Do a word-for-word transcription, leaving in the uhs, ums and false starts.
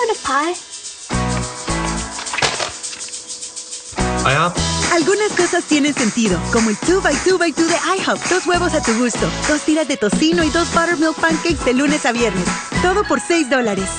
want a pie? IHOP. Algunas cosas tienen sentido, como el two by two by two de IHOP. Dos huevos a tu gusto, dos tiras de tocino y dos buttermilk pancakes de lunes a viernes. Todo por seis dólares.